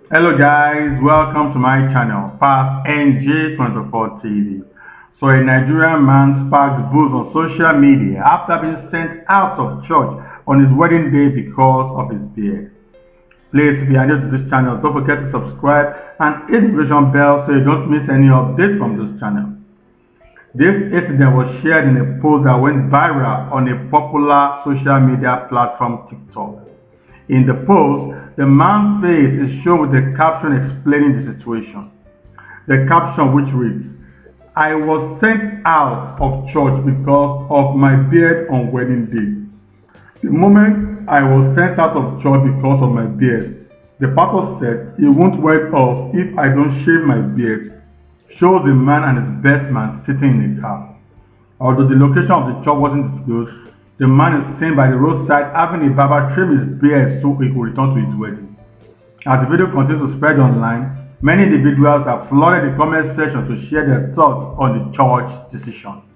Hello guys, welcome to my channel, Past NJ24 TV. So a Nigerian man sparks buzz on social media after being sent out of church on his wedding day because of his beard. Please, if you are new to this channel, don't forget to subscribe and hit the notification bell so you don't miss any updates from this channel. This incident was shared in a post that went viral on a popular social media platform TikTok. In the post, the man's face is shown with a caption explaining the situation. The caption, which reads, "I was sent out of church because of my beard on wedding day. The moment I was sent out of church because of my beard, the pastor said he won't wear us if I don't shave my beard." Shows a man and his best man sitting in a car. Although the location of the church wasn't disclosed, the man is seen by the roadside having a barber trim his beard so he could return to his wedding. As the video continues to spread online, many individuals have flooded the comment section to share their thoughts on the church decision.